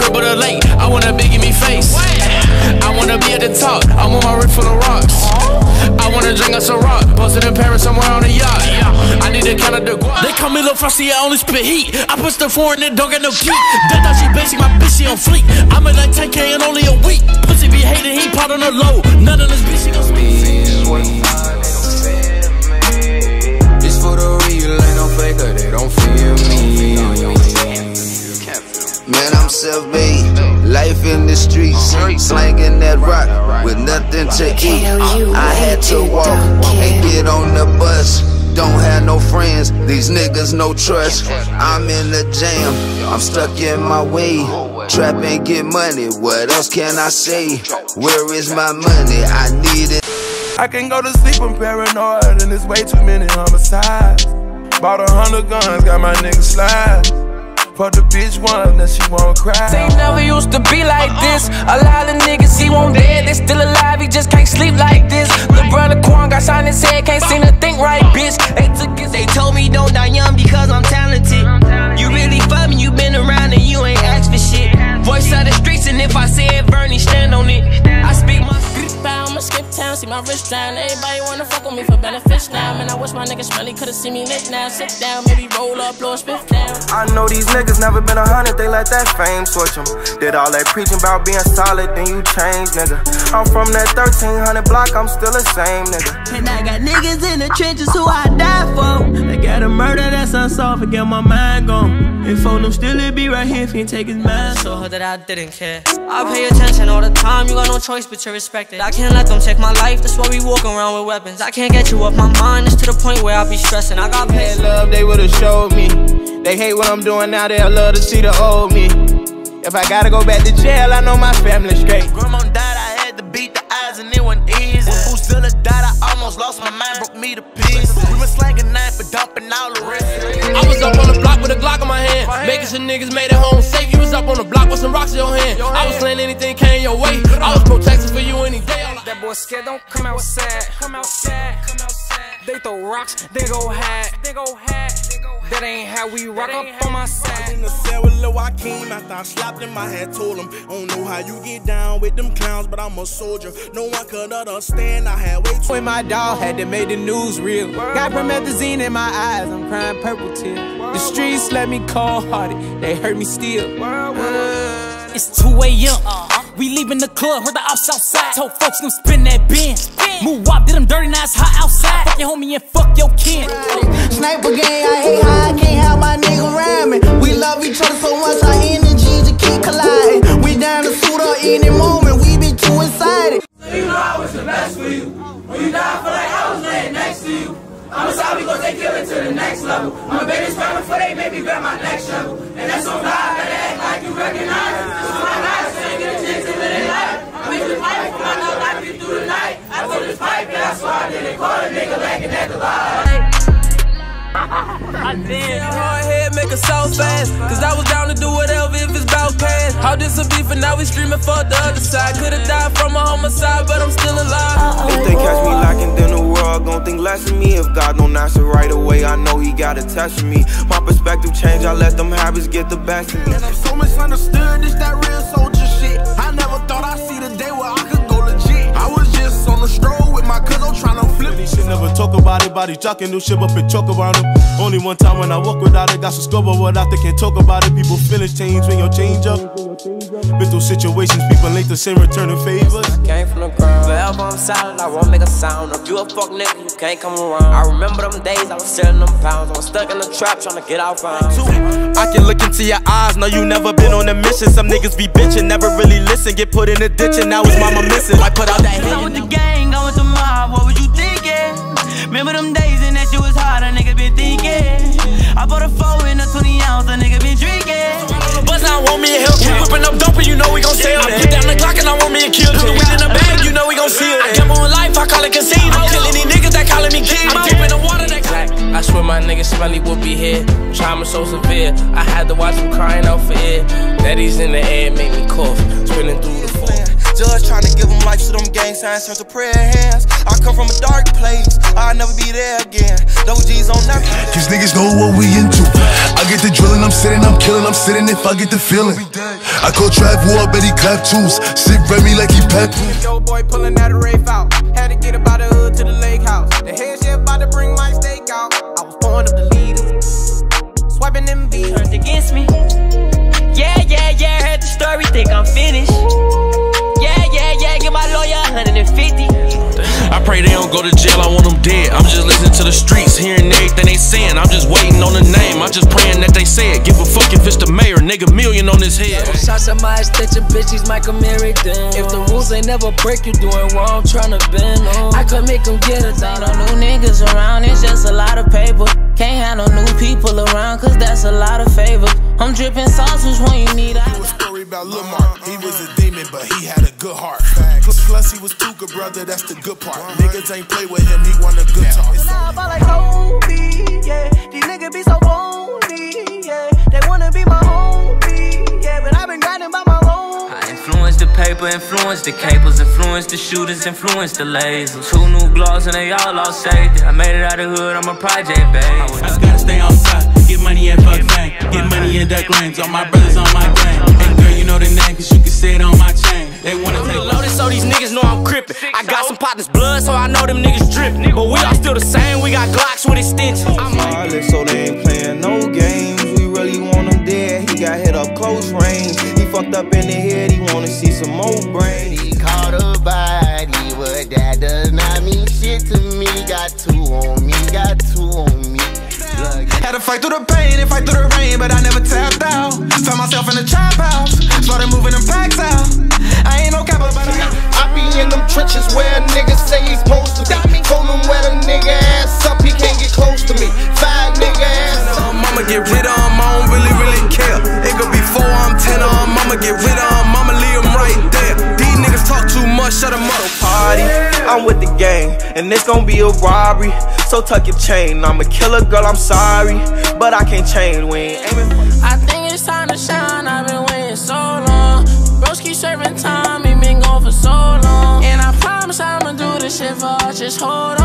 crib or the lake. I want a big give me face. I wanna be at the top. I want my rip full of rocks. I wanna drink us a rock. Posted in Paris somewhere on a yacht. I need to count up the guap. They call me Lil Frosty, I only spit heat. I push the foreign and don't get no key. They thought she basic, my bitch, she on fleek. I'm at like 10K in only a week. Pussy be hating, he pot on the low. None of this bitch, she gon' speak. It's for the real, ain't no faker, they don't feel me. Man, I'm self-made, life in the streets, slanging that rock with nothing to eat. I had to walk and get on the bus. Don't have no friends, these niggas no trust. I'm in the jam, I'm stuck in my way. Trap and get money, what else can I say? Where is my money? I need it. I can't go to sleep, I'm paranoid, and there's way too many homicides. Bought 100 guns, got my niggas slide. Fuck the bitch one, then she won't cry. They never used to be like this. A lot of niggas, he won't dead, they still alive, he just can't sleep like this. Lil' brother Quan got shot in his head, can't seem to think right, bitch. They told me don't die young because I'm talented. You really fuck me, you been around and you ain't asked for shit. Voice of the streets, and if I say it, Bernie, stand on it. I speak my I'ma skip town, see my wrist down. Everybody wanna fuck with me for benefits now. Man, I wish my niggas smelly could've seen me lit now. Sit down, maybe roll up, blow a spiff down. I know these niggas never been 100, they let that fame switch them. Did all that preaching about being solid, then you change, nigga. I'm from that 1300 block, I'm still the same, nigga. And I got niggas in the trenches who I die for. They got a murder that's unsolved, forget my mind gone. If phone them still, it be right here if he ain't take his mind. Show her that I didn't care. I pay attention all the time, you got no choice but to respect it. I can't let them take my life, that's why we walk around with weapons. I can't get you off my mind, it's to the point where I be stressing. I got paid love, they would've showed me. They hate what I'm doing now, they'll love to see the old me. If I gotta go back to jail, I know my family's straight. Grandma died, I had to beat the eyes and it wasn't easy. When Bootzilla died, I almost lost my mind, broke me to pieces. We been slanging knife for dumping all the rest. I was up on the block with a Glock in my hand, making sure niggas made it home safe. You was up on the block with some rocks in your hand. I was slaying anything came your way. I was protecting for you any day. That boy scared, don't come outside. Come outside. They throw rocks, they go hide. That ain't how we rock up on my side. In the cell with Lil Joaquin, after I slapped him, I had told him, I don't know how you get down with them clowns, but I'm a soldier. No one could understand, I had way too. When my dog had to make the news real. Got promethazine in my eyes, I'm crying purple tears. The streets let me cold-hearted, they hurt me still. It's 2 AM. We leaving the club, heard the ops outside. Told folks them spin that bin. Move up, did them dirty, now it's hot outside. Fuck your homie and fuck your kin. Sniper gang, I hate how I can't have my nigga around me. We love each other so much, our energies just keep colliding. We down to suit up any moment, we be too excited. You know I was the best for you. When you died, I feel like I was laying next to you. I'm sorry because they kill it to the next level. I'm a baby screaming before they make me grab my next shovel. And that's on God, better act like you recognize it. This is my life, so ain't get a chance to live their life. I make you fight for my love life, you through the night. I told this pipe and I swear I didn't call a nigga lacking at the line. I did. Hard head, make a so fast. Cause I was down to do whatever if it's about cash. How this a beef and now we streaming for the other side. Could've died from a homicide, but I'm still alive. If they catch me lacking, then the world gon' think less of me. If God don't answer right away, I know he got a test of me. My perspective change, I let them habits get the best of me. And I'm so misunderstood, it's that real soldier shit. I never thought I'd see the day where I could go legit. I was just on the stroll with my cousin trying to flip. He should never talk about it, body jocking, do shit up and choke around him. Only one time when I walk without it, got some scope without they can't talk about it. People feelings change when you change up. Been through situations, people ain't the same, returning favors. Came from the ground, forever I'm silent, I won't make a sound. If you a fuck nigga, you can't come around. I remember them days, I was selling them pounds. I was stuck in the trap, trying to get out found. I can look into your eyes, know you never been on a mission. Some niggas be bitching, never really listen. Get put in a ditch and now his mama missing. I put out that hit. I with the gang, I with the mob, what was you thinking? Remember them days and that shit was hard, a nigga been thinking. I bought a 4 in a 20 ounce, a nigga been drinking. Buzz now want me to help you. Whipping up dope and you know we gon' sell it. Get down the clock and I want me to kill it. The weed in the bag, you know we gon' seal it. I gamble on life, I call it casino. I'm killing these niggas that calling me king. I'm deep in the water that black. I swear my nigga Smelly would be here. Trauma so severe, I had to watch him crying out for air. Daddy's in the air, make me cough. Spinning through the floor. Judge trying to give him life, so them gang Gang signs turn to prayer hands. I come from a dark place, I'll never be there again. Double G's on nothing. Cause niggas know what we into. I get the drilling, I'm sitting, I'm killing, I'm sitting if I get the feeling. I call Trav War, bet he clap twos. Sit Remy like he pep. Yo boy pulling that Rafe out. Had to get about the hood to the lake house. The head chef about to bring my steak out. I was born of the leaders, swiping them V. Turned against me. Yeah, heard the story, think I'm finished. Yeah, give my lawyer 150. I pray they don't go to jail, I want them dead. I'm just listening to the streets, hearing everything they saying. I'm just waiting on the name, I'm just praying that they say it. Give a fuck if it's the mayor, nigga, million on his head. Shots at my extension, bitch, he's Michael Meriden. If the rules ain't never break, you doing wrong, tryna bend on. I could make them get a thought on new niggas around, it's just a lot of paper. Can't have no new people around, cause that's a lot of favors. I'm dripping sauces when you need a story about Lil Mark. He was a demon, but he had a good heart. Plus he was too good, brother, that's the good part. Niggas ain't play with him, he want a good talk. I like Kobe, yeah. These niggas be so phony, yeah. They wanna be my homie, yeah. But I been grinding by my own. I influenced the paper, influenced the capers, influenced the shooters, influenced the lasers. 2 new gloves and they all lost safety. I made it out the hood, I'm a project, babe. I just gotta stay on top, get money and fuck fame. Get money and duck lanes, all my brothers on my game. And girl, you know the name, cause you can say it on my chain. They wanna take loaded, so these niggas know I'm crippin'. I got some partners' blood, so I know them niggas drippin'. But we all still the same, we got Glocks with extensions. Wireless, so they ain't playing no games. We really want him dead, he got hit up close range. He fucked up in the head, he wanna see some more brain. He caught a body, but that does not mean shit to me. Got 2 on me, got 2 on me. Had to fight through the pain and fight through the rain, but I never tapped out. Found myself in the trap house, started moving them packs out. I ain't no cap about it. I be in them trenches where niggas say he's supposed to be. Told him where the nigga ass up, he can't get close to me. 5 nigga ass up. Mama get rid of him, I don't really care. It could be 4, I'm 10 of him. Mama get rid of him, mama leave him right there. These niggas talk too much, shut him up. Party, I'm with the gang, and it's gon' be a robbery. So tuck your chain, I'm a killer, girl, I'm sorry, but I can't change, we ain't aiming. I think it's time to shine, I've been waiting so long. Bros keep serving time, he been gone for so long. And I promise I'ma do this shit for us, just hold